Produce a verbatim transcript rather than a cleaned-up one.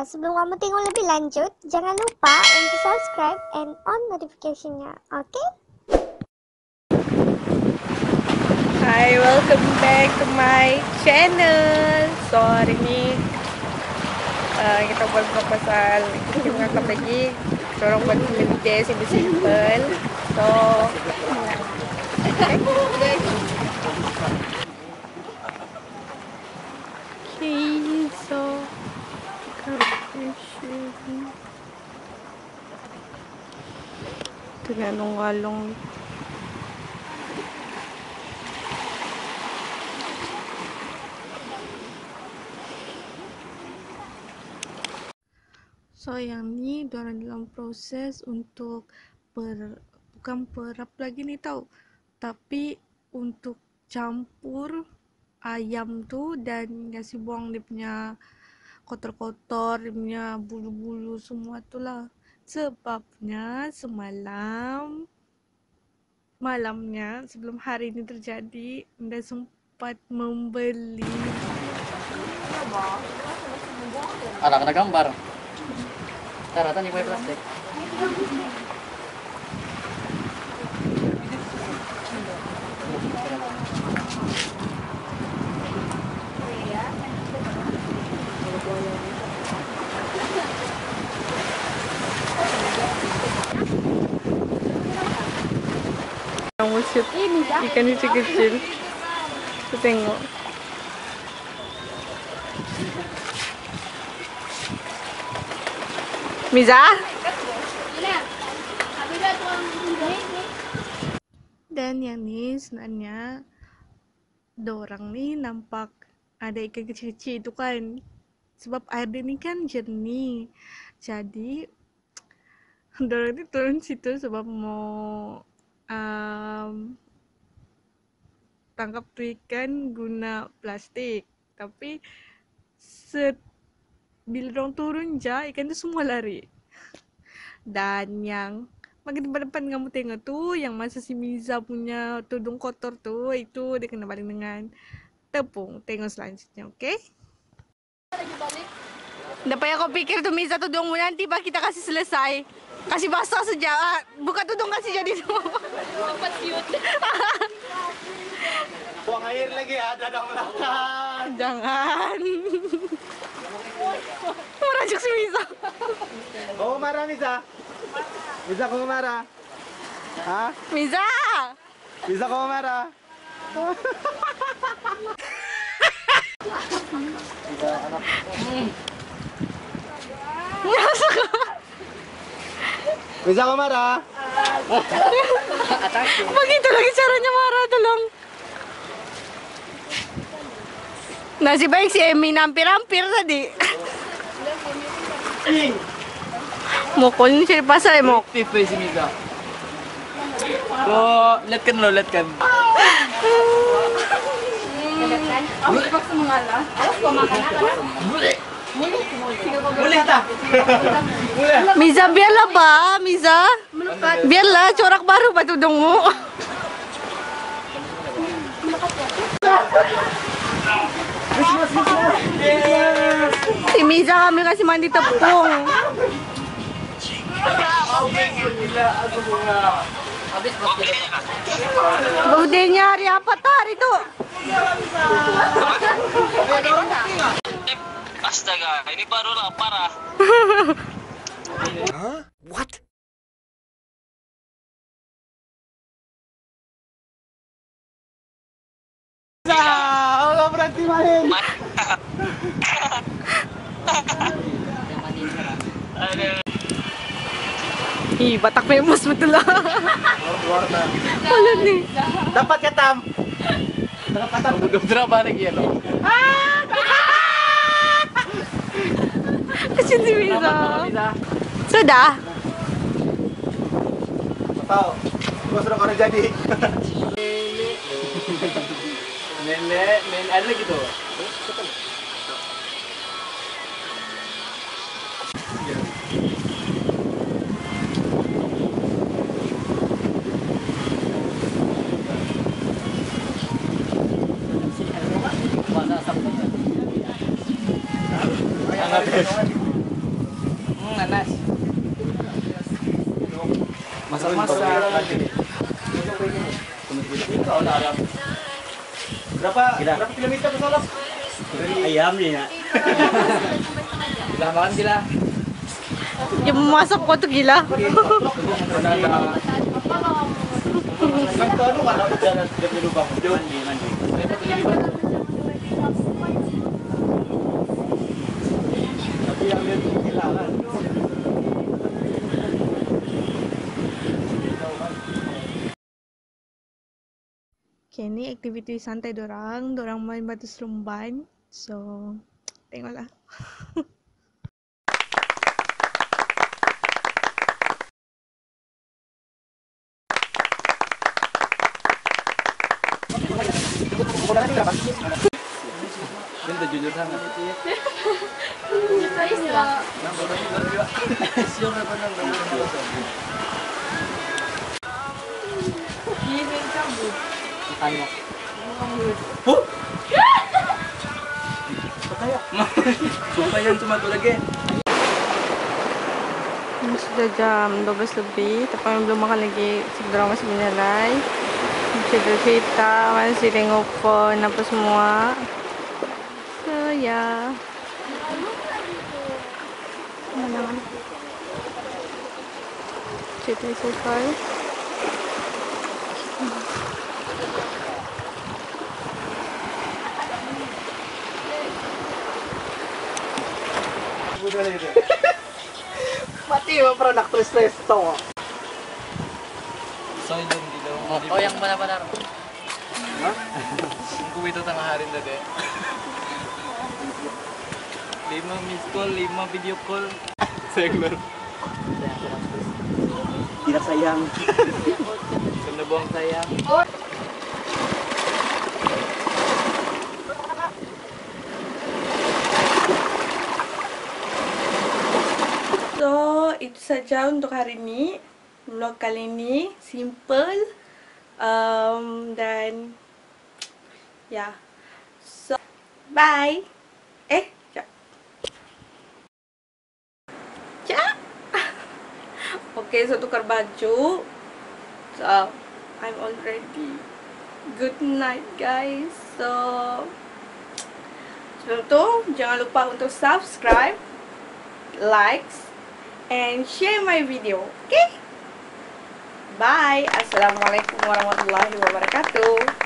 Uh, sebelum kamu tengok lebih lanjut, jangan lupa untuk subscribe and on notification-nya. Okay? Hi, welcome back to my channel. So hari ni uh, kita buat vlog pasal kita mengangkat lagi. Kita orang buat lebih day simple. So okay. Okay, so tinanong-along. So yang ni diorang dalam proses untuk per, bukan perap lagi ni tau, tapi untuk campur ayam tu dan kasi buang dia punya kotor-kotor, dia punya bulu-bulu semua tu lah. Sebabnya semalam malamnya sebelum hari ni terjadi, anda sempat membeli ala kena gambar. Taratan yung may plastic. yang musik ikan kecil-kecil. Kita tengok. Miza? Dan yang ni sebenarnya dorang ni nampak ada ikan kecil-kecil tu kan. Sebab air dia ni kan jernih. Jadi dorang ni turun situ sebab mau um, tangkap tu ikan guna plastik. Tapi set bila dorang turun je, ikan tu semua lari. Dan yang makin depan-depan kamu tengok tu, yang masa si Miza punya tudung kotor tu, itu dia kena baling dengan tepung. Tengok selanjutnya, okey? Dah payah kau fikir tu Miza tudungmu, nanti bah kita kasih selesai. Kasih basah sejak, buka tudung kasih jadi tu. Cepat siut. Buang air lagi, ada dalam belakang. Jangan. Merajuk si Miza. Kau marah Miza? Miza kau marah? Hah? Miza! Miza kau marah? Miza anak. Miza kau marah? Begitu lagi caranya marah, tolong. Nasib baik si Emi hampir-hampir tadi. Mukul ni cari pasal eh, Mok. Aktif si Miza. Kau lihatkan lo, lihatkan. Aku terpaksa mengalah. Awas kau makan apa? Boleh. Boleh tak? Boleh. Miza, biarlah ba, Miza. Biarlah, corak baru ba tudungmu. Si Miza kami kasih mandi tepung. Budenya hari apa tak hari tu? Astaga, ini barulah parah. Huh? What? Allah berhenti main. Ih, Batak famous betul lah. Warna. Malu ni. Dapat ketam. Dapat ketam. Udah berapa lagi ya lo? Kecil si Miza. Miza. Sudah. Tahu. Gua sudah orang jadi. Nenek, nenek ada lagi tu. Sangat Ikaw na alam. Berapa berapa kilometer ke Solok? Ayam ni nak. Gila makan gila. Yang masak ko tuh gila. Kan tu anu kan ada dia punya lubang. Mandi mandi. Tapi yang dia gila kan. Okay, ni aktiviti santai dorang. Dorang main batu seremban. So, tengoklah. Benda jujur sangat. Makan mo. Kaya. Supaya yang cuma tu lagi. Ini sudah jam dua belas lebih. Tapi kami belum makan lagi. Sebelum masih menyalai. Cerita-cerita, masih tengok phone, apa semua. So, ya. Mana-mana. Cerita-cerita. Mati mo produk stress to. So yun di daw. Oh, oh yang benar-benar. Ha? Kung itu tengah hari tadi. Lima miss call, lima video call. Segmen. Tidak sayang. Kena buang sayang. So, itu saja untuk hari ini. Vlog kali ini simple um, dan ya. Yeah. So, bye. Eh, ya. Ya. Okay, so tukar baju. So, I'm all ready. Good night, guys. So, sebelum itu jangan lupa untuk subscribe, likes, and share my video. Okay? Bye. Assalamualaikum warahmatullahi wabarakatuh.